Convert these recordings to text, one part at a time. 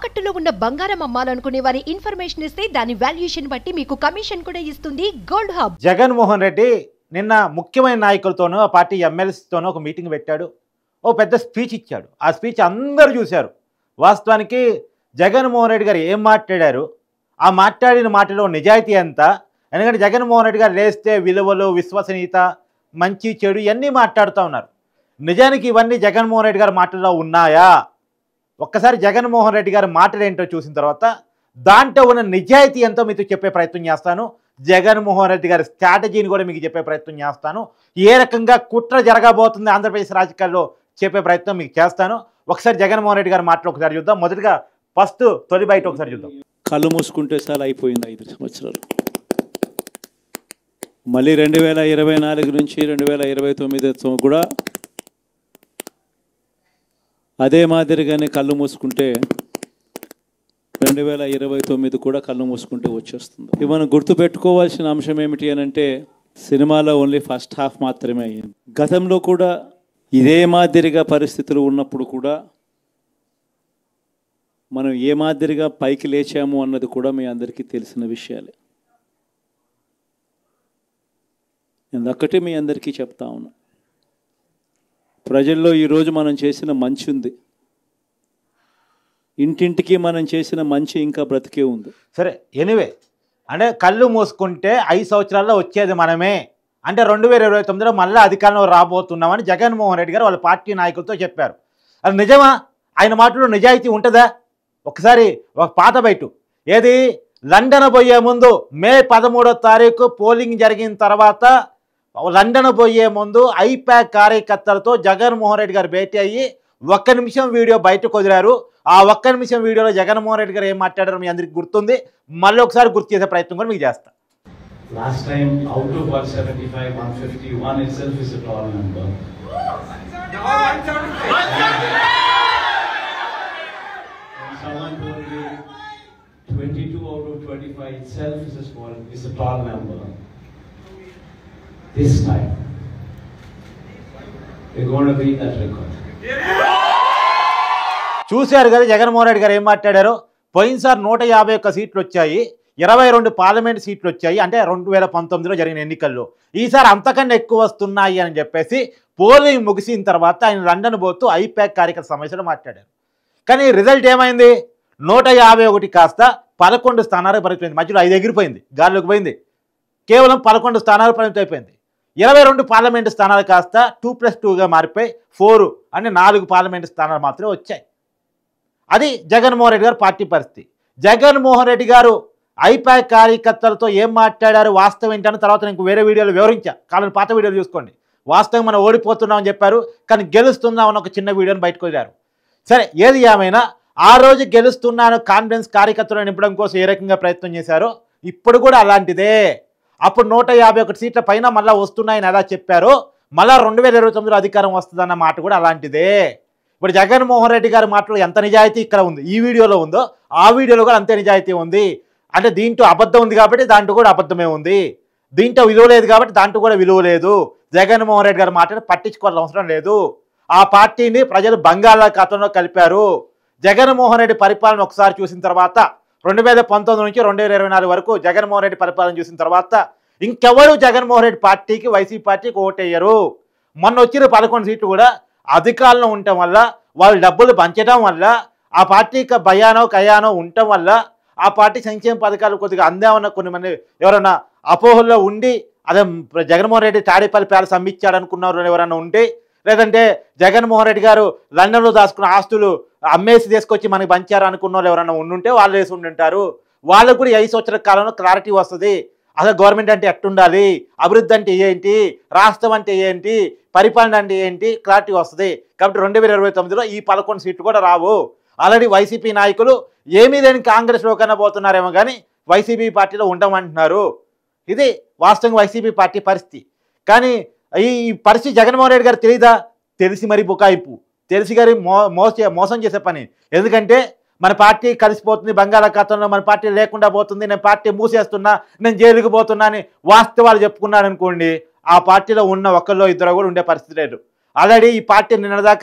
తాకట్టులో ఉన్న బంగారం అమ్మాలనుకునే వారి ఇన్ఫర్మేషన్ ఇస్తే దాని వాల్యుయేషన్ బట్టి మీకు కమిషన్ కూడా ఇస్తుంది గోల్డ్ హబ్. జగన్మోహన్ రెడ్డి నిన్న ముఖ్యమైన నాయకులతోనూ ఆ పార్టీ ఎమ్మెల్యేస్తోనూ ఒక మీటింగ్ పెట్టాడు. ఓ పెద్ద స్పీచ్ ఇచ్చాడు. ఆ స్పీచ్ అందరూ చూశారు. వాస్తవానికి జగన్మోహన్ రెడ్డి గారు ఏం మాట్లాడారు, ఆ మాట్లాడిన మాటలో నిజాయితీ ఎంత? ఎందుకంటే జగన్మోహన్ రెడ్డి గారు లేస్తే విలువలు, విశ్వసనీయత, మంచి చెడు ఇవన్నీ మాట్లాడుతూ ఉన్నారు. నిజానికి ఇవన్నీ జగన్మోహన్ రెడ్డి గారి మాటల్లో ఉన్నాయా? ఒక్కసారి జగన్మోహన్ రెడ్డి గారి మాటలు ఏంటో చూసిన తర్వాత దాంట్లో ఉన్న నిజాయితీ ఎంతో మీకు చెప్పే ప్రయత్నం చేస్తాను. జగన్మోహన్ రెడ్డి గారి స్ట్రాటజీని కూడా మీకు చెప్పే ప్రయత్నం చేస్తాను. ఏ రకంగా కుట్ర జరగబోతుంది ఆంధ్రప్రదేశ్ రాజకీయాల్లో చెప్పే ప్రయత్నం మీకు చేస్తాను. ఒకసారి జగన్మోహన్ రెడ్డి గారి మాటలు ఒకసారి చూద్దాం. మొదటిగా ఫస్ట్ తొలి బయట ఒకసారి చూద్దాం. కళ్ళు మూసుకుంటే చాలా అయిపోయింది 5 సంవత్సరాలు. మళ్ళీ 2024 నుంచి 2029 కూడా అదే మాదిరిగానే కళ్ళు మూసుకుంటే 2029 కూడా కళ్ళు మూసుకుంటే వచ్చేస్తుంది. ఇవి మనం గుర్తుపెట్టుకోవాల్సిన అంశం ఏమిటి అని అంటే సినిమాలో ఓన్లీ ఫస్ట్ హాఫ్ మాత్రమే అయ్యింది. గతంలో కూడా ఇదే మాదిరిగా పరిస్థితులు ఉన్నప్పుడు కూడా మనం ఏ మాదిరిగా పైకి లేచాము అన్నది కూడా మీ అందరికీ తెలిసిన విషయాలే. నేను ఒక్కటే మీ అందరికీ చెప్తా ఉన్నా, ప్రజల్లో ఈరోజు మనం చేసిన మంచి ఉంది, ఇంటింటికి మనం చేసిన మంచి ఇంకా బ్రతికే ఉంది. సరే, ఎనీవే అంటే కళ్ళు మూసుకుంటే 5 సంవత్సరాల్లో వచ్చేది మనమే అంటే 2029లో మళ్ళీ అధికారంలో రాబోతున్నామని జగన్మోహన్ రెడ్డి గారు వాళ్ళ పార్టీ నాయకులతో చెప్పారు. అది నిజమా? ఆయన మాటలో నిజాయితీ ఉంటుందా? ఒకసారి ఒక పాత బయట ఏది లండన్ పోయే ముందు మే 13వ తారీఖు పోలింగ్ జరిగిన తర్వాత లండన్ పోయే ముందు ఐపాక్ కార్యకర్తలతో జగన్మోహన్ రెడ్డి గారు భేటీ అయ్యి 1 నిమిషం వీడియో బయటకు వదిలారు. ఆ 1 నిమిషం వీడియోలో జగన్మోహన్ రెడ్డి గారు ఏం మాట్లాడారో మీ అందరికీ గుర్తుంది. మళ్ళీ ఒకసారి గుర్తు చేసే ప్రయత్నం కూడా మీకు చేస్తా. Last time out of 175, 151 itself is a tall number. And someone told me 22 out of 25 itself is a tall number. This time, we're going to beat that record. చూశారు కదా జగన్మోహన్ రెడ్డి గారు ఏం మాట్లాడారో. పోయినసారి 151 సీట్లు వచ్చాయి, 22 పార్లమెంట్ సీట్లు వచ్చాయి అంటే 2019లో జరిగిన ఎన్నికల్లో. ఈసారి అంతకన్నా ఎక్కువ వస్తున్నాయి అని చెప్పేసి పోలింగ్ ముగిసిన తర్వాత ఆయన లండన్ పోతూ ఐపాక్ కార్యకర్త సమస్యలు మాట్లాడారు. కానీ రిజల్ట్ ఏమైంది? 151 కాస్త 11 స్థానాలకు పరిమితమైంది. మధ్యలో 5 ఎగిరిపోయింది, గాల్లోకి పోయింది. కేవలం 11 స్థానాలు పరిమితం అయిపోయింది. 22 పార్లమెంటు స్థానాలు కాస్త 2+2గా మారిపోయి 4 అంటే 4 పార్లమెంటు స్థానాలు మాత్రమే వచ్చాయి. అది జగన్మోహన్ రెడ్డి గారు పార్టీ పరిస్థితి. జగన్మోహన్ రెడ్డి గారు ఐపాక్ కార్యకర్తలతో ఏం మాట్లాడారు, వాస్తవం ఏంటని తర్వాత నేను వేరే వీడియోలో వివరించా. కాలని పాత వీడియోలు చూసుకోండి. వాస్తవం మనం ఓడిపోతున్నామని చెప్పారు, కానీ గెలుస్తున్నామని ఒక చిన్న వీడియోని బయటకు వదిలారు. సరే, ఏది ఏమైనా ఆ రోజు గెలుస్తున్నాను కాన్ఫిడెన్స్ కార్యకర్తలను నింపడం కోసం ఏ రకంగా ప్రయత్నం చేశారో ఇప్పుడు కూడా అలాంటిదే. అప్పుడు 151 సీట్ల పైన మళ్ళీ వస్తున్నాయని ఎలా చెప్పారో మళ్ళీ 2029లో అధికారం వస్తుందన్న మాట కూడా అలాంటిదే. ఇప్పుడు జగన్మోహన్ రెడ్డి గారి మాటలో ఎంత నిజాయితీ ఇక్కడ ఉంది, ఈ వీడియోలో ఉందో ఆ వీడియోలో కూడా అంతే నిజాయితీ ఉంది. అంటే దీంట్లో అబద్ధం ఉంది కాబట్టి దాంట్లో కూడా అబద్ధమే ఉంది, దీంట్లో విలువ లేదు కాబట్టి దాంట్లో కూడా విలువ లేదు. జగన్మోహన్ రెడ్డి గారి మాటను పట్టించుకోవాల్సిన అవసరం లేదు. ఆ పార్టీని ప్రజలు బంగాళాఖాతంలో కలిపారు. జగన్మోహన్ రెడ్డి పరిపాలన ఒకసారి చూసిన తర్వాత 2019 నుంచి 2024 వరకు జగన్మోహన్ రెడ్డి పరిపాలన చూసిన తర్వాత ఇంకెవరు జగన్మోహన్ రెడ్డి పార్టీకి, వైసీపీ పార్టీకి ఓటేయరు. మొన్న వచ్చిన 11 సీట్లు కూడా అధికారంలో ఉండటం వల్ల, వాళ్ళు డబ్బులు పంచడం వల్ల, ఆ పార్టీకి భయానో కయానో ఉండటం వల్ల, ఆ పార్టీ సంక్షేమ పథకాలు కొద్దిగా అందామన్న కొన్ని మంది ఎవరన్నా అపోహల్లో ఉండి అదే జగన్మోహన్ రెడ్డి తాడేపల్లి ప్యాలెస్ అమ్మిచ్చాడు అనుకున్నారు ఎవరన్నా ఉంటే, లేదంటే జగన్మోహన్ రెడ్డి గారు లండన్లో దాచుకున్న ఆస్తులు అమ్మేసి తీసుకొచ్చి మనకి పంచారు అనుకున్న వాళ్ళు ఎవరన్నా ఉండుంటే వాళ్ళు వేసి ఉండుంటారు. వాళ్ళకు కూడా 5 సంవత్సరాల కాలంలో క్లారిటీ వస్తుంది. అసలు గవర్నమెంట్ అంటే ఎట్టుండాలి, అభివృద్ధి అంటే ఏంటి, రాష్ట్రం అంటే ఏంటి, పరిపాలన అంటే ఏంటి, క్లారిటీ వస్తుంది. కాబట్టి 2029లో ఈ 11 సీట్లు కూడా రావు. ఆల్రెడీ వైసీపీ నాయకులు ఏమీ లేని కాంగ్రెస్లో కన్నా పోతున్నారేమో కానీ వైసీపీ పార్టీలో ఉండమంటున్నారు. ఇది వాస్తవంగా వైసీపీ పార్టీ పరిస్థితి. కానీ ఈ పరిస్థితి జగన్మోహన్ రెడ్డి గారు తెలియదా? తెలిసి మరి బుకాయింపు, తెలిసి గారి మోసం చేసే పని. ఎందుకంటే మన పార్టీ కలిసిపోతుంది, బంగాళాఖాతంలో మన పార్టీ లేకుండా పోతుంది, నేను పార్టీ మూసేస్తున్నా, నేను జైలుకి పోతున్నా అని వాస్తవాలు చెప్పుకున్నాను అనుకోండి, ఆ పార్టీలో ఉన్న ఒకళ్ళో ఇద్దరు కూడా ఉండే పరిస్థితి లేదు. ఆల్రెడీ ఈ పార్టీ నిన్నదాకా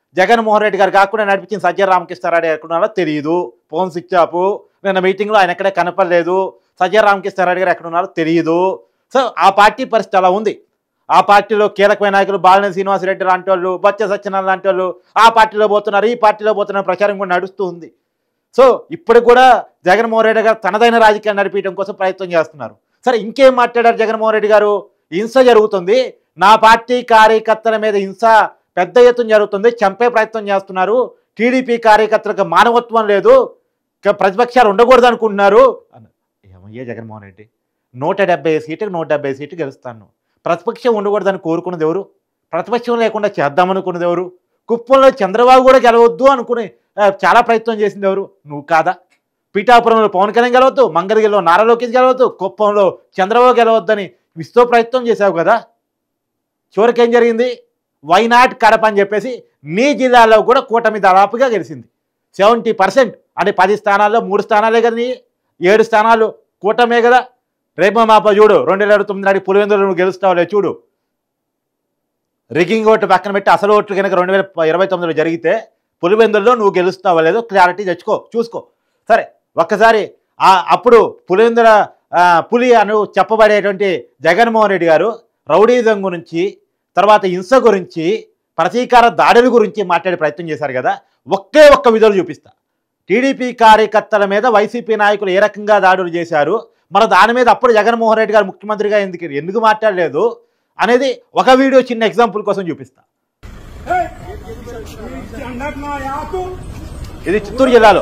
జగన్మోహన్ రెడ్డి గారు కాకుండా నడిపించిన సజ్జల రామకృష్ణారెడ్డి ఎక్కడున్నారో తెలియదు. Phone switch off. నిన్న మీటింగ్లో ఆయన ఎక్కడే కనపడలేదు. సజ్జల రామకృష్ణారెడ్డి గారు ఎక్కడున్నారో తెలియదు. సో ఆ పార్టీ పరిస్థితి అలా ఉంది. ఆ పార్టీలో కీలకమైన నాయకులు బాలినేని శ్రీనివాసరెడ్డి లాంటి వాళ్ళు, బొత్స సత్యనారాయణ లాంటి వాళ్ళు ఆ పార్టీలో పోతున్నారు, ఈ పార్టీలో పోతున్నారు, ప్రచారం కూడా నడుస్తూ ఉంది. సో ఇప్పుడు కూడా జగన్మోహన్ రెడ్డి గారు తనదైన రాజకీయాన్ని నడిపించడం కోసం ప్రయత్నం చేస్తున్నారు. సరే, ఇంకేం మాట్లాడారు జగన్మోహన్ రెడ్డి గారు? హింస జరుగుతుంది, నా పార్టీ కార్యకర్తల మీద హింస పెద్ద ఎత్తున జరుగుతుంది, చంపే ప్రయత్నం చేస్తున్నారు, టీడీపీ కార్యకర్తలకు మానవత్వం లేదు, ప్రతిపక్షాలు ఉండకూడదు అనుకుంటున్నారు అన్నారు. ఏమయ్యా జగన్మోహన్ రెడ్డి, 170 సీటుకి 170 సీట్లు గెలుస్తాను, ప్రతిపక్షం ఉండకూడదని కోరుకున్నది ఎవరు? ప్రతిపక్షం లేకుండా చేద్దామనుకున్నది ఎవరు? కుప్పంలో చంద్రబాబు కూడా గెలవద్దు అనుకుని చాలా ప్రయత్నం చేసింది ఎవరు? నువ్వు కాదా? పీఠాపురంలో పవన్ కళ్యాణ్ గెలవద్దు, మంగళగిరిలో నారా లోకేష్ గెలవద్దు, కుప్పంలో చంద్రబాబు గెలవద్దని విస్తృత ప్రయత్నం చేశావు కదా. చివరికి ఏం జరిగింది? వైనాట్ కడప అని చెప్పేసి నీ జిల్లాలో కూడా కూటమి దాదాపుగా గెలిచింది. 70%. అంటే 10 స్థానాల్లో 3 స్థానాలే కదా, 7 స్థానాలు కూటమే కదా. రేపు మాప చూడు, 2029 నాటి పులివెందులు నువ్వు గెలుస్తావులే చూడు. రిగ్గింగ్ ఓట్లు పక్కన పెట్టి అసలు ఓట్లు కనుక 2029లో జరిగితే పులివెందుల్లో నువ్వు గెలుస్తావో లేదో క్లారిటీ తెచ్చుకో, చూసుకో. సరే, ఒక్కసారి అప్పుడు పులివెందుల పులి అని చెప్పబడేటువంటి జగన్మోహన్ రెడ్డి గారు రౌడీజం గురించి, తర్వాత హింస గురించి, ప్రతీకార దాడుల గురించి మాట్లాడే ప్రయత్నం చేశారు కదా. ఒకే ఒక్క విధులు చూపిస్తా. టీడీపీ కార్యకర్తల మీద వైసీపీ నాయకులు ఏ రకంగా దాడులు చేశారు, మన దాని మీద అప్పుడు జగన్మోహన్ రెడ్డి గారు ముఖ్యమంత్రిగా ఎందుకు మాట్లాడలేదు అనేది ఒక వీడియో చిన్న ఎగ్జాంపుల్ కోసం చూపిస్తా. ఇది చిత్తూరు జిల్లాలో.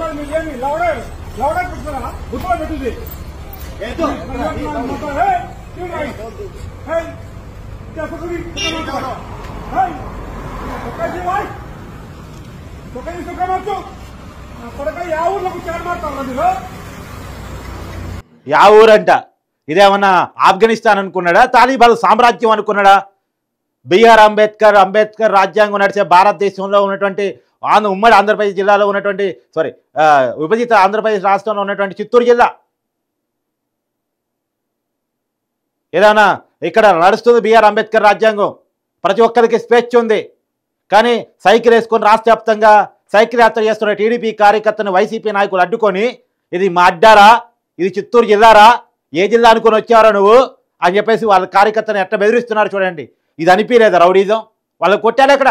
యా ఊరంట? ఇదేమన్నా ఆఫ్ఘనిస్తాన్ అనుకున్నాడా, తాలిబాన్ సామ్రాజ్యం అనుకున్నాడా? బిఆర్ అంబేద్కర్ రాజ్యాంగం నడిచే భారతదేశంలో ఉన్నటువంటి ఉమ్మడి ఆంధ్రప్రదేశ్ జిల్లాలో ఉన్నటువంటి విభజిత ఆంధ్రప్రదేశ్ రాష్ట్రంలో ఉన్నటువంటి చిత్తూరు జిల్లా ఏదైనా ఇక్కడ నడుస్తుంది బిఆర్ అంబేద్కర్ రాజ్యాంగం, ప్రతి ఒక్కరికి స్వేచ్ఛ ఉంది. కానీ సైకిల్ వేసుకొని రాష్ట్ర వ్యాప్తంగా సైకిల్ యాత్ర చేస్తున్న టీడీపీ కార్యకర్తను వైసీపీ నాయకులు అడ్డుకొని, ఇది మా అడ్డారా, ఇది చిత్తూరు జిల్లారా, ఏ జిల్లా అనుకుని వచ్చారో నువ్వు అని చెప్పేసి వాళ్ళ కార్యకర్తను ఎట్లా బెదిరిస్తున్నారు చూడండి. ఇది అనిపించలేదా రౌడీజం? వాళ్ళకు కొట్టారు ఎక్కడ?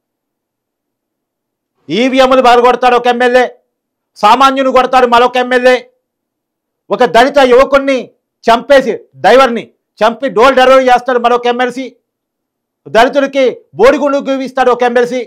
ఈవీఎంలు బాగా ఒక ఎమ్మెల్యే, సామాన్యుని కొడతాడు మరొక ఎమ్మెల్యే, ఒక దళిత యువకుడిని చంపేసి డ్రైవర్ని చంపి డోల్ డెలివరీ చేస్తాడు మరొక ఎమ్మెల్సీ, దళితులకి బోడిగుండు గీవిస్తాడు ఒక ఎమ్మెల్సీ,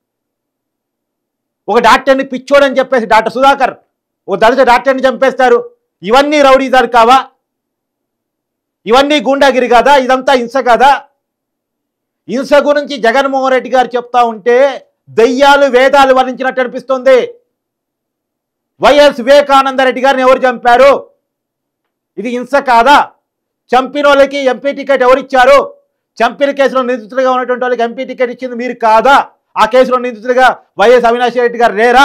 ఒక డాక్టర్ని పిచ్చోడని చెప్పేసి డాక్టర్ సుధాకర్ ఒక దళిత డాక్టర్ని చంపేస్తారు. ఇవన్నీ రౌడీజాలు కావా? ఇవన్నీ గూండాగిరి కాదా? ఇదంతా హింస కాదా? హింస గురించి జగన్మోహన్ రెడ్డి గారు చెప్తా ఉంటే దెయ్యాలు వేదాలు వర్ణించినట్టు అనిపిస్తుంది. వైఎస్ వివేకానంద రెడ్డి గారిని ఎవరు చంపారు? ఇది హింస కాదా? చంపిన వాళ్ళకి ఎంపీ టికెట్ ఎవరిచ్చారు? చంపిన కేసులో నిందితులుగా ఉన్నటువంటి వాళ్ళకి ఎంపీ టికెట్ ఇచ్చింది మీరు కాదా? ఆ కేసులో నిందితులుగా వైఎస్ అవినాష్ రెడ్డి గారు లేరా?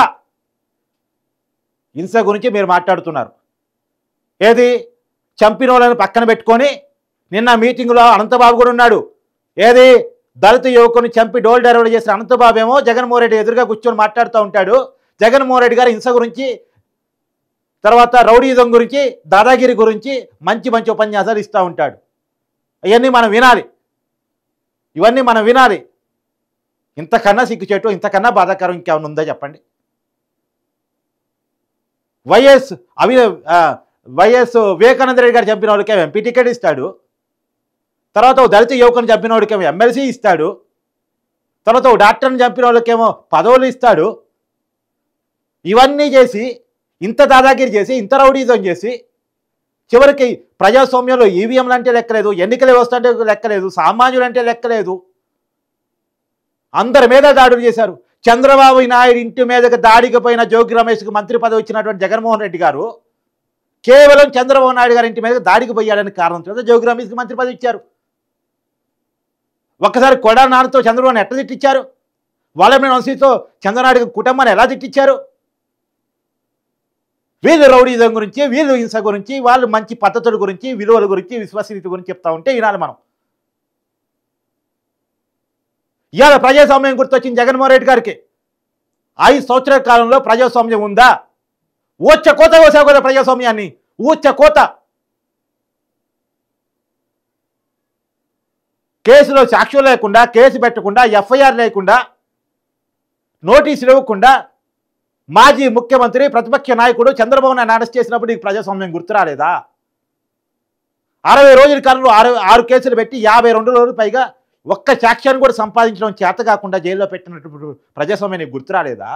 హింస గురించి మీరు మాట్లాడుతున్నారు. ఏది? చంపిన వాళ్ళని పక్కన పెట్టుకొని నిన్న మీటింగ్లో అనంతబాబు కూడా ఉన్నాడు. ఏది? దళిత యువకుని చంపి డోల్ డెలివరీ చేసిన అనంతబాబు ఏమో జగన్మోహన్ రెడ్డి ఎదురుగా కూర్చొని మాట్లాడుతూ ఉంటాడు. జగన్మోహన్ రెడ్డి గారు హింస గురించి, తర్వాత రౌడీజం గురించి, దాదాగిరి గురించి మంచి మంచి ఉపన్యాసాలు ఇస్తూ ఉంటాడు. ఇవన్నీ మనం వినాలి, ఇవన్నీ మనం వినాలి. ఇంతకన్నా సిగ్గుచేటు, ఇంతకన్నా బాధాకరం ఇంకేమైనా ఉందా చెప్పండి? వైఎస్ వివేకానంద రెడ్డి గారు చంపిన వాళ్ళకేమో ఎంపీ టికెట్ ఇస్తాడు, తర్వాత ఓ దళిత యువకుని చంపిన వాడికేమో ఎమ్మెల్సీ ఇస్తాడు, తర్వాత ఓ డాక్టర్ని చంపిన వాళ్ళకేమో పదవులు ఇస్తాడు. ఇవన్నీ చేసి, ఇంత దాదాగిరి చేసి, ఇంత రౌడీజం చేసి, చివరికి ప్రజాస్వామ్యంలో ఈవీఎంలు అంటే లెక్కలేదు, ఎన్నికల వ్యవస్థ అంటే లెక్కలేదు, సామాన్యులు అంటే లెక్కలేదు, అందరి మీద దాడులు చేశారు. చంద్రబాబు నాయుడు ఇంటి మీదకి దాడికి పోయిన జోగి రమేష్కి మంత్రి పదవి ఇచ్చినటువంటి జగన్మోహన్ రెడ్డి గారు కేవలం చంద్రబాబు నాయుడు గారి ఇంటి మీదకి దాడికి పోయాడని కారణంతో జోగి రమేష్కి మంత్రి పదవి ఇచ్చారు. ఒక్కసారి కొడా నాన్నతో చంద్రబాబుని ఎట్లా తిట్టించారు? వాళ్ళ వంశీతో చంద్రనాయుడు కుటుంబాన్ని ఎలా తిట్టించారు? వీళ్ళు రౌడీజం గురించి, వీళ్ళు హింస గురించి, వాళ్ళు మంచి పద్ధతుల గురించి, విలువల గురించి, విశ్వసనీయత గురించి చెప్తా ఉంటే వినాలి మనం. ఇవాళ ప్రజాస్వామ్యం గుర్తొచ్చింది జగన్మోహన్ రెడ్డి గారికి. 5 సంవత్సరాల కాలంలో ప్రజాస్వామ్యం ఉందా? ఊచ్చ కోత కోసావు కదా ప్రజాస్వామ్యాన్ని, ఊచ్చ కోత. కేసులో సాక్ష్యం లేకుండా, కేసు పెట్టకుండా, ఎఫ్ఐఆర్ లేకుండా, నోటీసులు ఇవ్వకుండా మాజీ ముఖ్యమంత్రి ప్రతిపక్ష నాయకుడు చంద్రబాబు నాయుడు అరెస్ట్ చేసినప్పుడు నీకు ప్రజాస్వామ్యం గుర్తు రాలేదా? 60 రోజుల కాలంలో 6 కేసులు పెట్టి 52 రోజులు పైగా ఒక్క సాక్ష్యాన్ని కూడా సంపాదించడం చేత కాకుండా జైల్లో పెట్టినప్పుడు ప్రజాస్వామ్యం నీకు గుర్తు రాలేదా?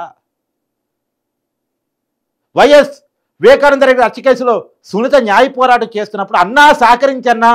వైఎస్ వివేకానంద రెడ్డి హత్య కేసులో సునీత న్యాయ పోరాటం చేస్తున్నప్పుడు అన్నా సహకరించన్నా,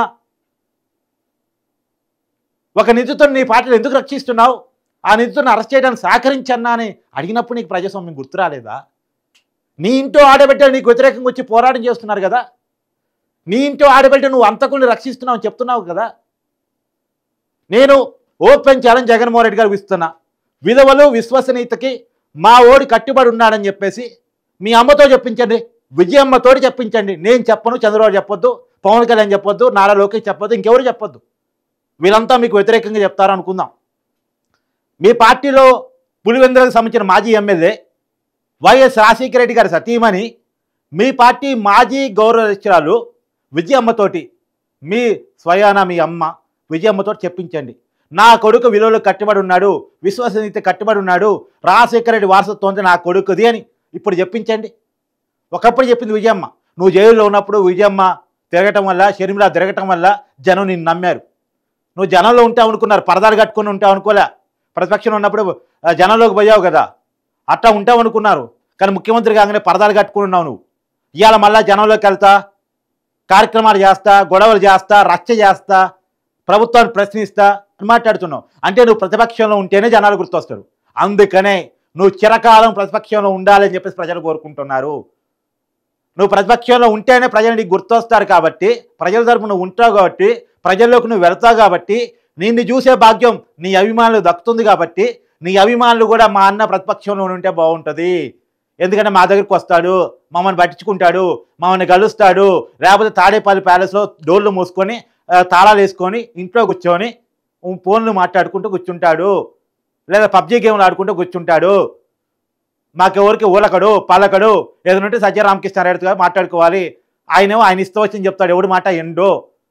ఒక నిందితుడిని నీ పార్టీలో ఎందుకు రక్షిస్తున్నావు, ఆ నిందితుడిని అరెస్ట్ చేయడానికి సహకరించన్నా అని అడిగినప్పుడు నీకు ప్రజాస్వామ్యం గుర్తు రాలేదా? నీ ఇంటో ఆడబిడ్డలు నీకు వ్యతిరేకంగా వచ్చి పోరాటం చేస్తున్నారు కదా, నీ ఇంటో ఆడబిడ్డ నువ్వు అంతకుల్ని రక్షిస్తున్నావు అని చెప్తున్నావు కదా. నేను ఓపెన్ ఛాలెంజ్ జగన్మోహన్ రెడ్డి గారికి ఇస్తున్నా. విలువలు విశ్వసనీయతకి మా ఓడి కట్టుబడి ఉన్నాడని చెప్పేసి మీ అమ్మతో చెప్పించండి, విజయమ్మతోటి చెప్పించండి. నేను చెప్పను, చంద్రబాబు చెప్పొద్దు, పవన్ కళ్యాణ్ చెప్పొద్దు, నారా లోకేష్ చెప్పొద్దు, ఇంకెవరు చెప్పొద్దు. వీళ్ళంతా మీకు వ్యతిరేకంగా చెప్తారు అనుకుందాం. మీ పార్టీలో పులివెందులకు సంబంధించిన మాజీ ఎమ్మెల్యే వైఎస్ రాజశేఖర రెడ్డి గారి సతీమణి మీ పార్టీ మాజీ గౌరవశిష్యురాలు విజయమ్మతోటి, మీ స్వయాన మీ అమ్మ విజయమ్మతోటి చెప్పించండి, నా కొడుకు విలువలకు కట్టుబడి ఉన్నాడు, విశ్వసనీయత కట్టుబడి ఉన్నాడు, రాజశేఖర రెడ్డి వారసత్వం నా కొడుకుది అని ఇప్పుడు చెప్పించండి. ఒకప్పుడు చెప్పింది విజయమ్మ. నువ్వు జైల్లో ఉన్నప్పుడు విజయమ్మ తిరగటం వల్ల, షర్మిల తిరగటం వల్ల జనం నిన్ను నమ్మారు. నువ్వు జనంలో ఉంటావు అనుకున్నారు, పరదాలు కట్టుకొని ఉంటావు అనుకోలే. ప్రతిపక్షంలో ఉన్నప్పుడు జనంలోకి పోయావు కదా, అట్లా ఉంటావు అనుకున్నారు. కానీ ముఖ్యమంత్రి కాగానే పరదాలు కట్టుకుని ఉన్నావు నువ్వు. ఇవాళ మళ్ళీ జనంలోకి వెళ్తా, కార్యక్రమాలు చేస్తా, గొడవలు చేస్తా, రచ్చ చేస్తా, ప్రభుత్వాన్ని ప్రశ్నిస్తా అని మాట్లాడుతున్నావు. అంటే నువ్వు ప్రతిపక్షంలో ఉంటేనే జనాలు గుర్తొస్తారు. అందుకనే నువ్వు చిరకాలం ప్రతిపక్షంలో ఉండాలని చెప్పేసి ప్రజలు కోరుకుంటున్నారు. నువ్వు ప్రతిపక్షంలో ఉంటేనే ప్రజలు నీకు గుర్తొస్తారు కాబట్టి, ప్రజల తరపున నువ్వు ఉంటావు కాబట్టి, ప్రజల్లోకి నువ్వు వెళ్తావు కాబట్టి, నిన్ను చూసే భాగ్యం నీ అభిమానులు దక్కుతుంది కాబట్టి, నీ అభిమానులు కూడా మా అన్న ప్రతిపక్షంలో ఉంటే బాగుంటుంది, ఎందుకంటే మా దగ్గరికి వస్తాడు, మమ్మల్ని పట్టించుకుంటాడు, మమ్మల్ని కలుస్తాడు, లేకపోతే తాడేపల్లి ప్యాలెస్లో డోర్లు మూసుకొని తాళాలు వేసుకొని ఇంట్లో కూర్చొని ఫోన్లు మాట్లాడుకుంటూ కూర్చుంటాడు, లేదా పబ్జీ గేమ్లు ఆడుకుంటూ కూర్చుంటాడు, మాకెవరికి ఊలకడు పలకడు, ఏదైనా సత్యరామకృష్ణారెడ్డితో మాట్లాడుకోవాలి, ఆయనేమో ఆయన ఇష్టం వచ్చింది చెప్తాడు, ఎవడు మాట ఎండో.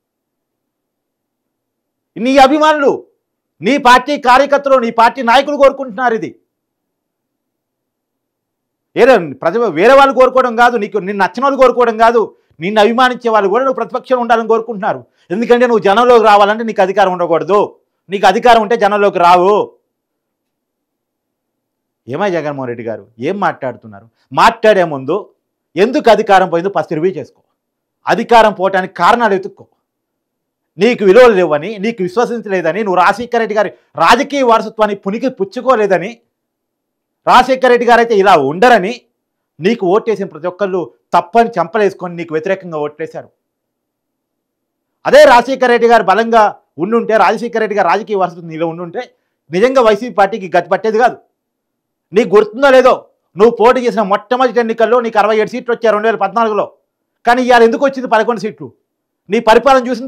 నీ అభిమానులు, నీ పార్టీ కార్యకర్తలు, నీ పార్టీ నాయకులు కోరుకుంటున్నారు ఇది. ఏదో వేరే వాళ్ళు కోరుకోవడం కాదు, నీకు నిన్ను నచ్చిన వాళ్ళు కోరుకోవడం కాదు, నిన్ను అభిమానించే వాళ్ళు కూడా నువ్వు ప్రతిపక్షంలో ఉండాలని కోరుకుంటున్నారు. ఎందుకంటే నువ్వు జనంలోకి రావాలంటే నీకు అధికారం ఉండకూడదు, నీకు అధికారం ఉంటే జనంలోకి రావు. ఏమై జగన్మోహన్ రెడ్డి గారు ఏం మాట్లాడుతున్నారు? మాట్లాడే ముందు ఎందుకు అధికారం పోయిందో ఫస్ట్ రివ్యూ చేసుకో. అధికారం పోవటానికి కారణాలు వెతుక్కో. నీకు విలువలు లేవని, నీకు విశ్వసించలేదని, నువ్వు రాజశేఖర రెడ్డి గారి రాజకీయ వారసత్వాన్ని పునికి పుచ్చుకోలేదని, రాజశేఖర రెడ్డి గారు అయితే ఇలా ఉండరని నీకు ఓటేసిన ప్రతి ఒక్కళ్ళు తప్పని చంపలేసుకొని నీకు వ్యతిరేకంగా ఓట్లేశారు. అదే రాజశేఖర రెడ్డి గారు బలంగా ఉండుంటే, రాజశేఖర రెడ్డి గారు రాజకీయ వారసత్వం నీలో ఉండుంటే నిజంగా వైసీపీ పార్టీకి గతి పట్టేది కాదు. నీకు గుర్తుందో లేదో, నువ్వు పోటీ చేసిన మొట్టమొదటి ఎన్నికల్లో నీకు 67 సీట్లు వచ్చాయి 2014లో. కానీ ఇవాళ ఎందుకు వచ్చింది 11 సీట్లు? నీ పరిపాలన చూసిన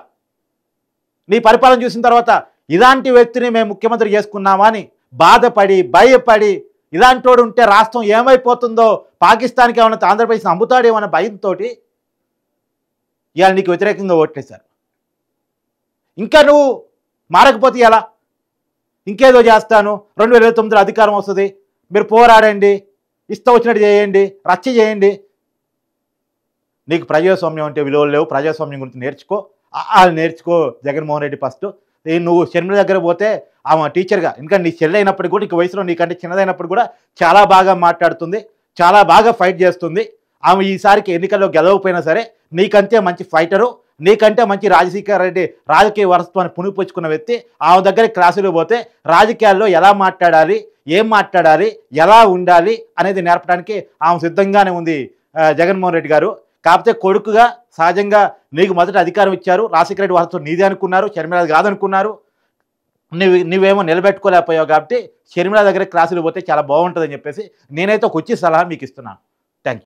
తర్వాత ఇలాంటి వ్యక్తిని మేము ముఖ్యమంత్రి చేసుకున్నామా అని బాధపడి భయపడి, ఇలాంటి వాడు ఉంటే రాష్ట్రం ఏమైపోతుందో, పాకిస్తాన్కి ఏమన్నా ఆంధ్రప్రదేశ్ అమ్ముతాడేమన్న భయంతో ఇవాళ నీకు వ్యతిరేకంగా ఓట్లేశారు. ఇంకా నువ్వు మారకపోతే ఎలా? ఇంకేదో చేస్తాను, 2029లో అధికారం వస్తుంది, మీరు పోరాడండి, ఇష్టం వచ్చినట్టు చేయండి, రచ్చ చేయండి. నీకు ప్రజాస్వామ్యం అంటే విలువలు లేవు. ప్రజాస్వామ్యం గురించి నేర్చుకో, నేర్చుకో జగన్మోహన్ రెడ్డి. ఫస్ట్ నువ్వు షర్మిల దగ్గర పోతే ఆమె టీచర్గా, ఇంకా నీ చెల్లి అయినప్పటికీ కూడా, నీకు వయసులో నీకంటే చిన్నదైనప్పుడు కూడా చాలా బాగా మాట్లాడుతుంది, చాలా బాగా ఫైట్ చేస్తుంది. ఆమె ఈసారికి ఎన్నికల్లో గెలవకపోయినా సరే నీకంటే మంచి ఫైటరు, నీకంటే మంచి రాజశేఖర రెడ్డి రాజకీయ వారసత్వాన్ని పునిపుచ్చుకున్న వ్యక్తి. ఆమె దగ్గర క్లాసులు పోతే రాజకీయాల్లో ఎలా మాట్లాడాలి, ఏం మాట్లాడాలి, ఎలా ఉండాలి అనేది నేర్పడానికి ఆమె సిద్ధంగానే ఉంది జగన్మోహన్ రెడ్డి గారు. కాకపోతే కొడుకుగా సహజంగా నీకు మొదట అధికారం ఇచ్చారు, రాజశేఖర రెడ్డి వారసత్వం నీదే అనుకున్నారు, షర్మిల కాదనుకున్నారు. నువ్వేమో నిలబెట్టుకోలేకపోయావు కాబట్టి షర్మిల దగ్గర క్లాసులు పోతే చాలా బాగుంటుందని చెప్పేసి నేనైతే ఒక వచ్చి సలహా మీకు ఇస్తున్నాను.